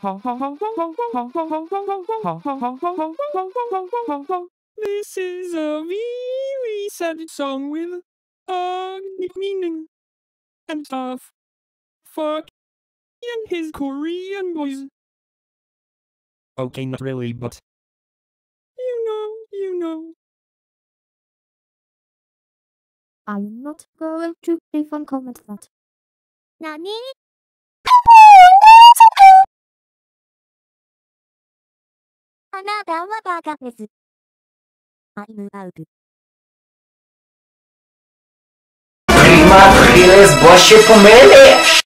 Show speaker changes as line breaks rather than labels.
This is a really sad song with meaning and stuff. Fuck and his Korean boys. Okay, not really, but you know.
I'm not going to even comment that.
Nani? Anata wa baka desu. I'm out.
Prima chwilę z się pomylisz.